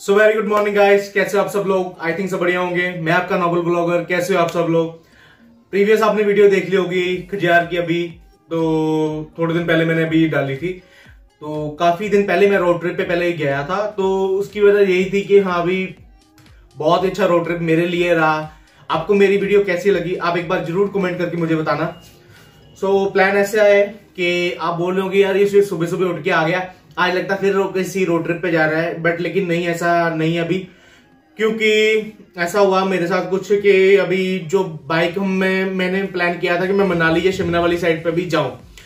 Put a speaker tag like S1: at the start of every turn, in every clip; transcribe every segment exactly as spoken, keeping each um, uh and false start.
S1: सो very good morning guys, कैसे हो आप सब लोग। आई थिंक सब बढ़िया होंगे। मैं आपका नोबल ब्लॉगर। कैसे हो आप सब लोग। प्रीवियस आपने वीडियो देख ली होगी खजियार की, अभी तो थोड़े दिन पहले मैंने अभी डाली थी। तो काफी दिन पहले मैं रोड ट्रिप पे पहले ही गया था, तो उसकी वजह यही थी कि हाँ अभी बहुत अच्छा रोड ट्रिप मेरे लिए रहा। आपको मेरी वीडियो कैसी लगी आप एक बार जरूर कमेंट करके मुझे बताना। सो so, प्लान ऐसा है कि आप बोल रहे होंगे यार ये सुबह सुबह उठ के आ गया, आज लगता फिर किसी रोड ट्रिप पे जा रहा है, बट लेकिन नहीं, ऐसा नहीं अभी। क्योंकि ऐसा हुआ मेरे साथ कुछ कि अभी जो बाइक में मैंने प्लान किया था कि मैं मनाली या शिमला वाली साइड पे भी जाऊं,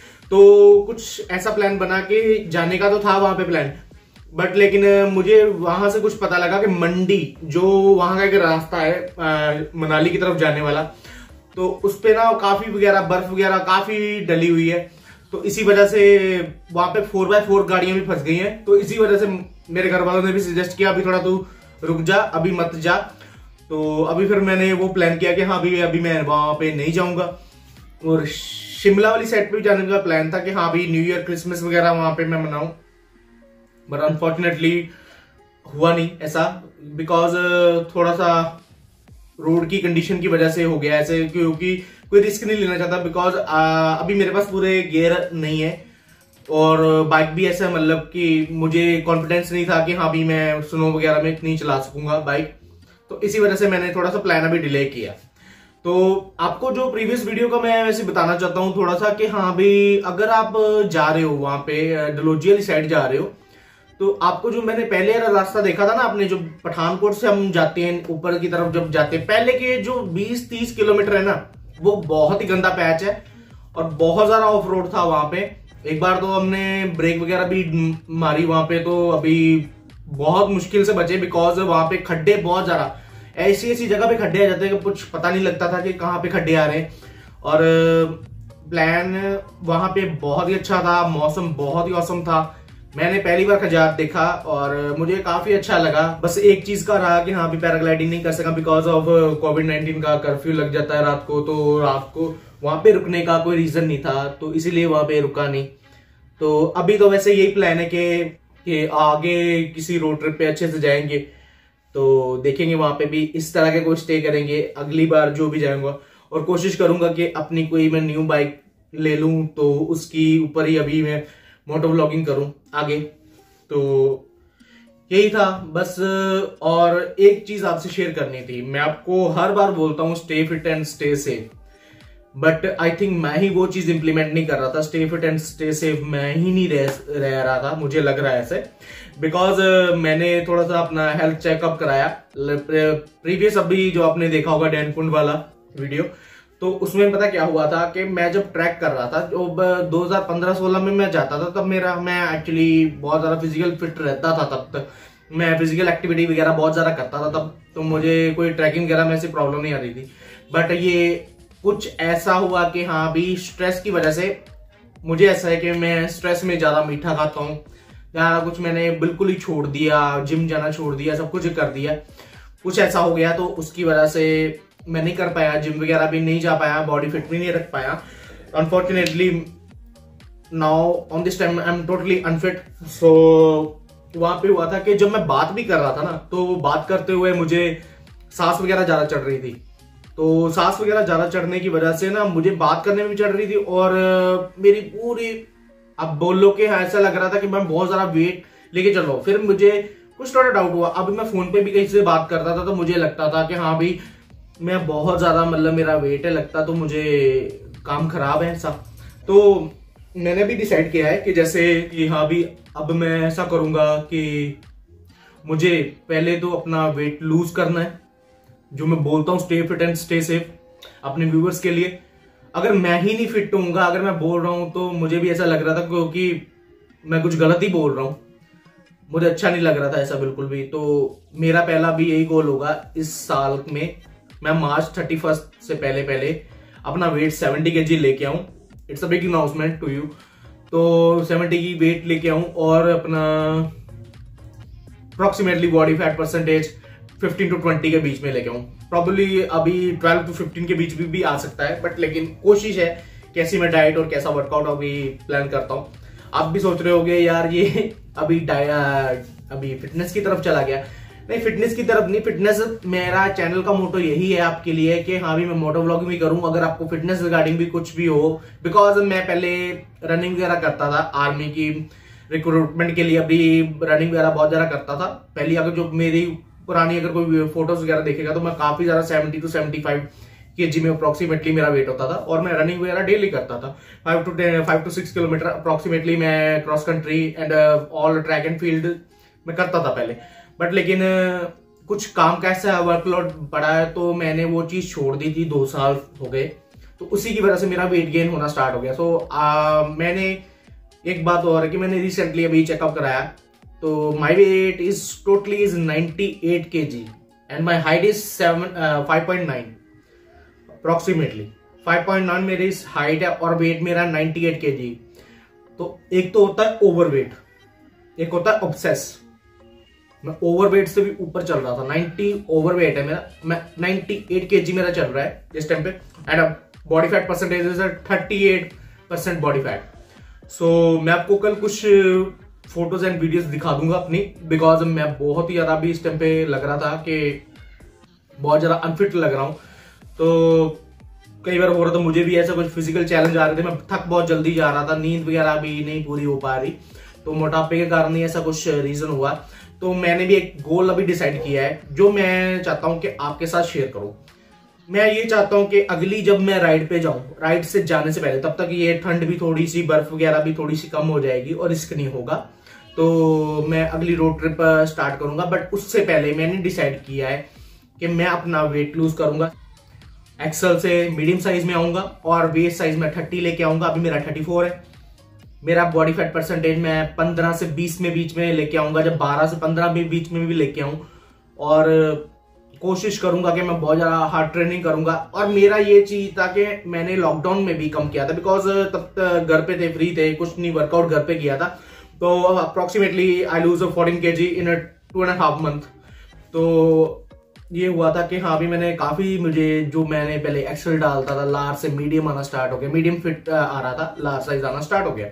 S1: तो कुछ ऐसा प्लान बना के जाने का तो था वहां पे प्लान, बट लेकिन मुझे वहां से कुछ पता लगा कि मंडी जो वहां का एक रास्ता है आ, मनाली की तरफ जाने वाला, तो उस पे ना काफी वगैरह बर्फ वगैरह काफी डली हुई है। तो इसी वजह से वहां पे फोर बाय फोर गाड़ियां भी फंस गई हैं। तो इसी वजह से मेरे घर वालों ने भी सजेस्ट किया अभी थोड़ा तू रुक जा, अभी मत जा। तो अभी फिर मैंने वो प्लान किया कि हाँ अभी अभी मैं वहां पे नहीं जाऊंगा। और शिमला वाली साइड पे भी जाने का प्लान था कि हाँ अभी न्यू ईयर क्रिसमस वगैरह वहां पे मैं मनाऊं, बट अनफॉर्चुनेटली हुआ नहीं ऐसा, बिकॉज थोड़ा सा रोड की कंडीशन की वजह से हो गया ऐसे, क्योंकि कोई रिस्क नहीं लेना चाहता। बिकॉज अभी मेरे पास पूरे गियर नहीं है और बाइक भी ऐसा मतलब कि मुझे कॉन्फिडेंस नहीं था कि हाँ भी मैं स्नो वगैरह में नहीं चला सकूंगा बाइक। तो इसी वजह से मैंने थोड़ा सा प्लान अभी डिले किया। तो आपको जो प्रीवियस वीडियो का मैं वैसे बताना चाहता हूँ थोड़ा सा कि हाँ भी अगर आप जा रहे हो वहां पे डलहौजी वाली साइड जा रहे हो, तो आपको जो मैंने पहले रास्ता देखा था ना अपने, जो पठानकोट से हम जाते हैं ऊपर की तरफ जब जाते हैं, पहले के जो बीस तीस किलोमीटर है ना, वो बहुत ही गंदा पैच है और बहुत ज्यादा ऑफ रोड था वहां पे। एक बार तो हमने ब्रेक वगैरह भी मारी वहां पे, तो अभी बहुत मुश्किल से बचे, बिकॉज वहां पे खड्डे बहुत ज्यादा, ऐसी ऐसी जगह पे खड्डे आ जाते हैं कि कुछ पता नहीं लगता था कि कहाँ पे खड्डे आ रहे हैं। और प्लान वहां पे बहुत ही अच्छा था, मौसम बहुत ही औसम था। मैंने पहली बार खजियार देखा और मुझे काफी अच्छा लगा। बस एक चीज का रहा कि हाँ अभी पैराग्लाइडिंग नहीं कर सका बिकॉज ऑफ कोविड नाइनटीन का कर्फ्यू लग जाता है रात को, तो रात को वहां पे रुकने का कोई रीजन नहीं था, तो इसीलिए वहां पे रुका नहीं। तो अभी तो वैसे यही प्लान है कि कि आगे किसी रोड ट्रिप पे अच्छे से जाएंगे, तो देखेंगे वहां पे भी इस तरह के कोई स्टे करेंगे अगली बार जो भी जाऊंगा। और कोशिश करूंगा कि अपनी कोई मैं न्यू बाइक ले लूं, तो उसकी ऊपर ही अभी मैं मोटो व्लॉगिंग करूं आगे। तो यही था बस। और एक चीज आपसे शेयर करनी थी, मैं आपको हर बार बोलता हूं stay fit and stay safe, but I think मैं ही वो चीज इंप्लीमेंट नहीं कर रहा था। Stay fit and stay safe मैं ही नहीं रह, रह रहा था, मुझे लग रहा है ऐसे, बिकॉज मैंने थोड़ा सा अपना हेल्थ चेकअप कराया प्रीवियस, अभी जो आपने देखा होगा डैनकुंड वाला वीडियो, तो उसमें पता क्या हुआ था कि मैं जब ट्रैक कर रहा था, जो दो हज़ार पंद्रह सोलह में मैं जाता था, तब मेरा मैं एक्चुअली बहुत ज्यादा फिजिकल फिट रहता था। तब तक मैं फिजिकल एक्टिविटी वगैरह बहुत ज्यादा करता था तब, तो मुझे कोई ट्रैकिंग वगैरह में ऐसी प्रॉब्लम नहीं आ रही थी। बट ये कुछ ऐसा हुआ कि हाँ भी स्ट्रेस की वजह से मुझे ऐसा है कि मैं स्ट्रेस में ज्यादा मीठा खाता हूँ, ज्यादा कुछ मैंने बिल्कुल ही छोड़ दिया, जिम जाना छोड़ दिया, सब कुछ कर दिया, कुछ ऐसा हो गया। तो उसकी वजह से मैं नहीं कर पाया, जिम वगैरह भी नहीं जा पाया, बॉडी फिट भी नहीं रख पाया। Unfortunately now on this time I am totally unfit. So वहां पे हुआ था कि जब मैं बात भी कर रहा था ना, तो बात करते हुए मुझे सांस वगैरह ज्यादा चढ़ रही थी। तो सांस वगैरह ज्यादा चढ़ने की वजह से ना मुझे बात करने में भी चढ़ रही थी, और मेरी पूरी, अब बोल लो कि ऐसा लग रहा था कि मैं बहुत ज्यादा वेट लेके चल रहा हूँ। फिर मुझे कुछ थोड़ा डाउट हुआ, अभी मैं फोन पे भी कहीं से बात करता था तो मुझे लगता था कि हाँ भाई मैं बहुत ज्यादा मतलब मेरा वेट है लगता, तो मुझे काम खराब है ऐसा। तो मैंने भी डिसाइड किया है कि जैसे कि हाँ भी अब मैं ऐसा करूंगा कि मुझे पहले तो अपना वेट लूज करना है, जो मैं बोलता हूँ stay fit and stay safe अपने व्यूअर्स के लिए। अगर मैं ही नहीं फिट होऊंगा, अगर मैं बोल रहा हूं, तो मुझे भी ऐसा लग रहा था क्योंकि मैं कुछ गलत ही बोल रहा हूं, मुझे अच्छा नहीं लग रहा था ऐसा बिल्कुल भी। तो मेरा पहला भी यही गोल होगा इस साल में, मैं मार्च थर्टी फर्स्ट से पहले पहले अपना वेट सेवेंटी के जी लेके आऊं। It's a big announcement to you. तो सेवेंटी की वेट लेके आऊं और अपना approximately body fat percentage fifteen to twenty के बीच में लेके आऊं। प्रॉब्ली अभी ट्वेल्व टू फिफ्टीन के बीच भी, भी आ सकता है, बट लेकिन कोशिश है कैसी मैं डाइट और कैसा वर्कआउट अभी प्लान करता हूं। आप भी सोच रहे होगे यार ये अभी अभी फिटनेस की तरफ चला गया, नहीं, फिटनेस की तरफ नहीं। फिटनेस मेरा चैनल का मोटो यही है आपके लिए कि हाँ भी मैं मोटो व्लॉगिंग भी करूं, अगर आपको फिटनेस रिगार्डिंग भी कुछ भी हो। बिकॉज मैं पहले रनिंग वगैरह करता था, आर्मी की रिक्रूटमेंट के लिए अभी रनिंग वगैरह बहुत ज्यादा करता था। पहली अगर जो मेरी पुरानी अगर कोई फोटोज वगैरह देखेगा तो मैं काफी ज्यादा सेवेंटी टू सेवेंटी फाइव के जी में अप्रोक्सीमेटली मेरा वेट होता था, और मैं रनिंग वगैरह डेली करता था। Five to five to six kilometre approximately मैं cross country and all track and field में करता था पहले। बट लेकिन uh, कुछ काम का ऐसा वर्कलोड पड़ा है तो मैंने वो चीज छोड़ दी थी, दो साल हो गए, तो उसी की वजह से मेरा वेट गेन होना स्टार्ट हो गया। सो so, uh, मैंने एक बात और है कि मैंने रिसेंटली अभी चेकअप कराया, तो my weight is totally is ninety eight K G and my height is seven five point nine approximately five point nine मेरी हाइट है और वेट मेरा नाइंटी एट के जी। तो एक तो होता है ओवरवेट, एक होता है ऑब्सेस। मैं ओवरवेट से भी ऊपर चल रहा था, नाइंटी ओवरवेट है मेरा, मैं नाइंटी एट केजी मेरा चल रहा है इस टाइम पे, and body fat percentage is thirty eight percent body fat. So मैं आपको कल कुछ फोटोज एंड वीडियोस दिखा दूंगा अपनी, बिकॉज मैं बहुत ही ज्यादा अभी इस टाइम पे लग रहा था कि बहुत ज्यादा अनफिट लग रहा हूं। तो कई बार हो रहा था मुझे भी ऐसा कुछ फिजिकल चैलेंज आ रहे थे, मैं थक बहुत जल्दी जा रहा था, नींद वगैरह भी नहीं पूरी हो पा रही, तो मोटापे के कारण ही ऐसा कुछ रीजन हुआ। तो मैंने भी एक गोल अभी डिसाइड किया है जो मैं चाहता हूं कि आपके साथ शेयर करूं। मैं ये चाहता हूं कि अगली जब मैं राइड पे जाऊं, राइड से जाने से पहले, तब तक ये ठंड भी थोड़ी सी, बर्फ वगैरह भी थोड़ी सी कम हो जाएगी और रिस्क नहीं होगा, तो मैं अगली रोड ट्रिप स्टार्ट करूंगा। बट उससे पहले मैंने डिसाइड किया है कि मैं अपना वेट लूज करूंगा, एक्सल से मीडियम साइज में आऊंगा और वेस्ट साइज में थर्टी लेके आऊंगा। अभी मेरा थर्टी फोर है, मेरा बॉडी फैट परसेंटेज मैं पंद्रह से बीस में बीच में लेके आऊंगा, जब बारह से पंद्रह में बीच में भी लेके आऊं, और कोशिश करूंगा कि मैं बहुत ज्यादा हार्ड ट्रेनिंग करूंगा। और मेरा ये चीज था कि मैंने लॉकडाउन में भी कम किया था, बिकॉज तब तक घर पे थे, फ्री थे, कुछ नहीं, वर्कआउट घर पे किया था, तो approximately I lose fourteen K G in two and half month. तो ये हुआ था कि हाँ भी मैंने काफी, मुझे जो मैंने पहले एक्सेल डालता था, लार्ज से मीडियम आना स्टार्ट हो गया, मीडियम फिट आ रहा था, लार्ज साइज आना स्टार्ट हो गया।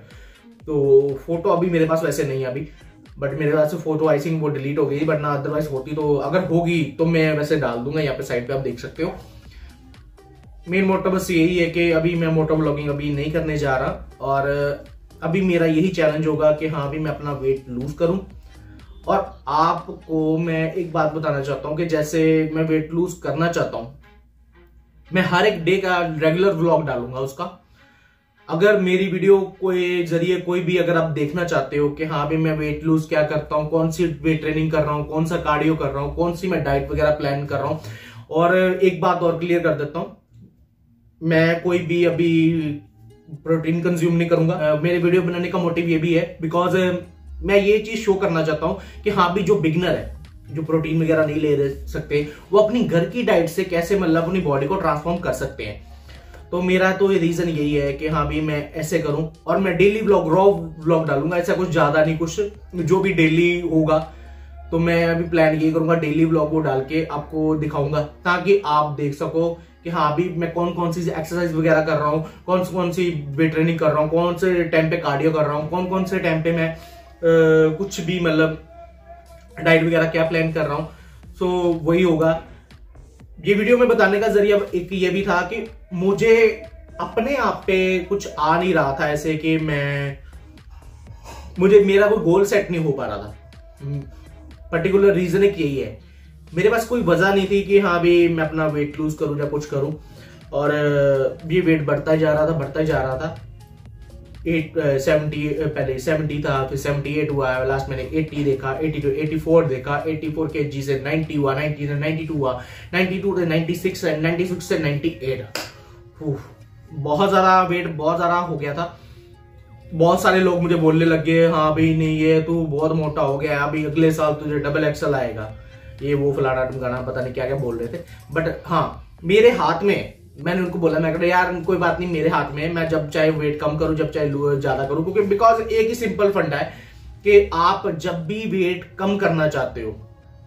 S1: तो फोटो अभी मेरे पास वैसे नहीं है अभी, बट मेरे पास से फोटो आई थिंक वो डिलीट हो गई, बट ना अदरवाइज होती, तो अगर होगी तो मैं वैसे डाल दूंगा, यहाँ पे साइड पे आप देख सकते हो। मेन मोटो बस यही है कि अभी मैं मोटो ब्लॉगिंग अभी नहीं करने जा रहा, और अभी मेरा यही चैलेंज होगा कि हाँ भी मैं अपना वेट लूज करूं। और आपको मैं एक बात बताना चाहता हूं कि जैसे मैं वेट लूज करना चाहता हूं, मैं हर एक डे का रेगुलर व्लॉग डालूंगा उसका। अगर मेरी वीडियो कोई जरिए कोई भी अगर आप देखना चाहते हो कि हाँ भी मैं वेट लूज क्या करता हूँ, कौन सी वेट ट्रेनिंग कर रहा हूँ, कौन सा कार्डियो कर रहा हूँ, कौन सी मैं डाइट वगैरह प्लान कर रहा हूँ। और एक बात और क्लियर कर देता हूँ, मैं कोई भी अभी प्रोटीन कंज्यूम नहीं करूंगा। मेरे वीडियो बनाने का मोटिव ये भी है बिकॉज मैं ये चीज शो करना चाहता हूं कि हाँ भी जो बिगनर है, जो प्रोटीन वगैरह नहीं ले सकते, वो अपनी घर की डाइट से कैसे मतलब अपनी बॉडी को ट्रांसफॉर्म कर सकते हैं। तो मेरा तो ये रीजन यही है कि हाँ भी मैं ऐसे करूं, और मैं डेली व्लॉग, रॉ व्लॉग डालूंगा, ऐसा कुछ ज्यादा नहीं, कुछ जो भी डेली होगा। तो मैं अभी प्लान यही करूंगा, डेली व्लॉग को डाल के आपको दिखाऊंगा, ताकि आप देख सको कि हाँ अभी मैं कौन कौन सी एक्सरसाइज वगैरह कर रहा हूँ, कौन कौन सी वेट ट्रेनिंग कर रहा हूँ, कौन से टाइम पे कार्डियो कर रहा हूँ, कौन कौन से टाइम पे मैं आ, कुछ भी मतलब डाइट वगैरह क्या प्लान कर रहा हूँ। सो वही होगा। ये वीडियो में बताने का जरिया एक ये भी था कि मुझे अपने आप पे कुछ आ नहीं रहा था ऐसे कि मैं, मुझे मेरा कोई गोल सेट नहीं हो पा रहा था। पर्टिकुलर रीजन एक यही है, मेरे पास कोई वजह नहीं थी कि हाँ भी मैं अपना वेट लूज करूं या कुछ करूं, और ये वेट बढ़ता जा रहा था बढ़ता जा रहा था। एट सेवेंटी पहले सेवेंटी था, फिर सेवेंटी एट हुआ, लास्ट मैंने एटी देखा, एटी टू एटी फोर देखा, एटी फोर के जी से नाइंटी हुआ, नाइंटी से नाइंटी टू हुआ, नाइंटी टू से नाइंटी सिक्स, नाइंटी सिक्स से नाइंटी एट। बहुत ज्यादा वेट बहुत ज्यादा हो गया था। बहुत सारे लोग मुझे बोलने लग गए, हाँ भाई नहीं ये तू बहुत मोटा हो गया, अभी अगले साल तुझे डबल एक्सल आएगा, ये वो फलाना ढमकाना, पता नहीं क्या क्या बोल रहे थे। बट हाँ मेरे हाथ में, मैंने उनको बोला, मैं कहा यार कोई बात नहीं, मेरे हाथ में, मैं जब चाहे वेट कम करूं, जब चाहे ज्यादा करूं, क्योंकि बिकॉज एक ही सिंपल फंडा है कि आप जब भी वेट कम करना चाहते हो,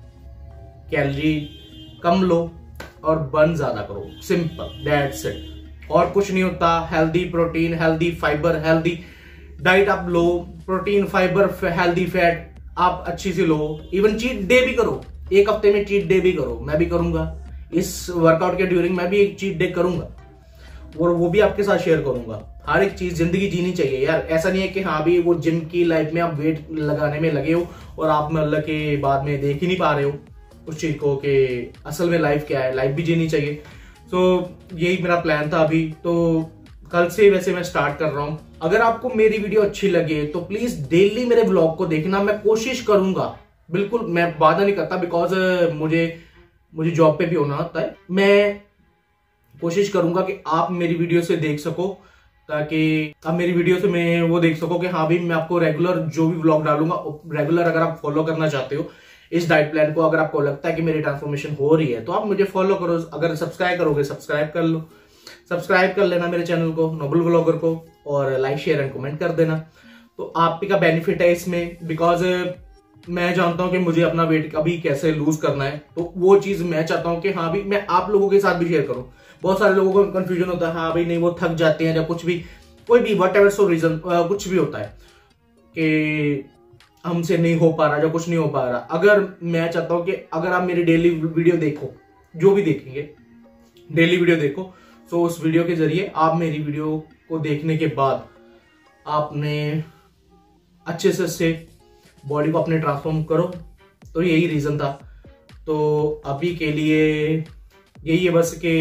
S1: कैलोरी कम लो और बर्न ज्यादा करो, सिंपल, दैट्स इट। और कुछ नहीं होता। Healthy protein, healthy fibre, healthy diet आप लो, प्रोटीन, फाइबर, हेल्दी फैट आप अच्छी से लो, इवन चीट डे भी करो, एक हफ्ते में चीट डे भी करो, मैं भी करूंगा इस वर्कआउट के ड्यूरिंग, मैं भी एक चीट डे करूंगा और वो भी आपके साथ शेयर करूंगा। हर एक चीज जिंदगी जीनी चाहिए यार, ऐसा नहीं है कि हाँ भी वो जिम की लाइफ में आप वेट लगाने में लगे हो और आप मतलब के बाद में देख ही नहीं पा रहे हो उस चीज को कि असल में लाइफ क्या है, लाइफ भी जीनी चाहिए। सो so, यही मेरा प्लान था अभी, तो कल से वैसे मैं स्टार्ट कर रहा हूं। अगर आपको मेरी वीडियो अच्छी लगे तो प्लीज डेली मेरे व्लॉग को देखना, मैं कोशिश करूंगा, बिल्कुल मैं वादा नहीं करता बिकॉज मुझे मुझे जॉब पे भी होना होता है, मैं कोशिश करूंगा कि आप मेरी वीडियो से देख सको, ताकि आप मेरी वीडियो से मैं वो देख सको कि हाँ भाई मैं आपको रेगुलर जो भी व्लॉग डालूंगा रेगुलर अगर आप फॉलो करना चाहते हो इस डाइट प्लान को, अगर आपको लगता है कि मेरी ट्रांसफॉर्मेशन हो रही है तो आप मुझे फॉलो करो। अगर सब्सक्राइब करोगे सब्सक्राइब कर लो, सब्सक्राइब कर लेना मेरे चैनल को, नोबल व्लॉगर को, और लाइक शेयर एंड कमेंट कर देना। तो आपका बेनिफिट है इसमें, बिकॉज मैं जानता हूं कि मुझे अपना वेट अभी कैसे लूज करना है, तो वो चीज मैं चाहता हूं कि हाँ भाई मैं आप लोगों के साथ भी शेयर करूं। बहुत सारे लोगों को कंफ्यूजन होता है, हाँ भाई नहीं वो थक जाते हैं या कुछ भी, कोई भी वट एवर सो रीजन कुछ भी होता है कि हमसे नहीं हो पा रहा या कुछ नहीं हो पा रहा। अगर मैं चाहता हूं कि अगर आप मेरी डेली वीडियो देखो, जो भी देखेंगे डेली वीडियो देखो, तो उस वीडियो के जरिए आप मेरी वीडियो को देखने के बाद आपने अच्छे से से बॉडी को अपने ट्रांसफॉर्म करो। तो यही रीजन था। तो अभी के लिए यही है बस कि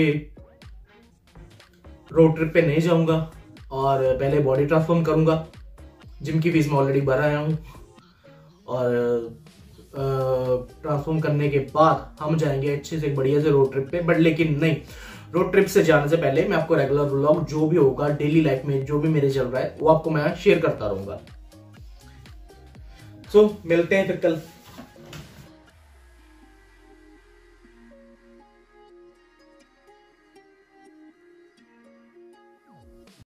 S1: रोड ट्रिप पे नहीं जाऊंगा और पहले बॉडी ट्रांसफॉर्म करूंगा। जिम की फीस में ऑलरेडी भर आया हूं और ट्रांसफॉर्म करने के बाद हम जाएंगे अच्छे से बढ़िया से रोड ट्रिप पे। बट लेकिन नहीं, रोड ट्रिप से जाने से पहले मैं आपको रेगुलर व्लॉग जो भी होगा डेली लाइफ में जो भी मेरे चल रहा है वो आपको मैं शेयर करता रहूंगा। सो so, मिलते हैं फिर कल।